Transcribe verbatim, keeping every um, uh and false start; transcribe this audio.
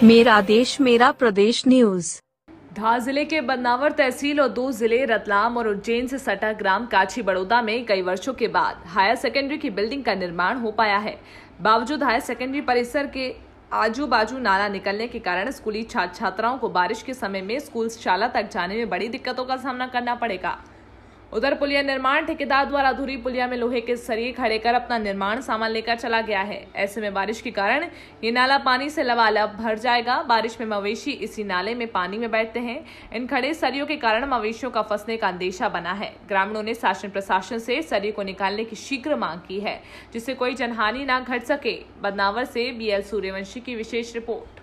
मेरा देश मेरा प्रदेश न्यूज। धार जिले के बदनावर तहसील और दो जिले रतलाम और उज्जैन से सटा ग्राम काची बड़ौदा में कई वर्षों के बाद हायर सेकेंडरी की बिल्डिंग का निर्माण हो पाया है। बावजूद हायर सेकेंडरी परिसर के आजू बाजू नाला निकलने के कारण स्कूली छात्र छात्राओं को बारिश के समय में स्कूल शाला तक जाने में बड़ी दिक्कतों का सामना करना पड़ेगा। उधर पुलिया निर्माण ठेकेदार द्वारा अधूरी पुलिया में लोहे के सरिये खड़े कर अपना निर्माण सामान लेकर चला गया है। ऐसे में बारिश के कारण ये नाला पानी से लबालब भर जाएगा। बारिश में मवेशी इसी नाले में पानी में बैठते हैं। इन खड़े सरियों के कारण मवेशियों का फंसने का अंदेशा बना है। ग्रामीणों ने शासन प्रशासन से सरिये को निकालने की शीघ्र मांग की है, जिससे कोई जनहानि न घट सके। बदनावर से बी एल सूर्यवंशी की विशेष रिपोर्ट।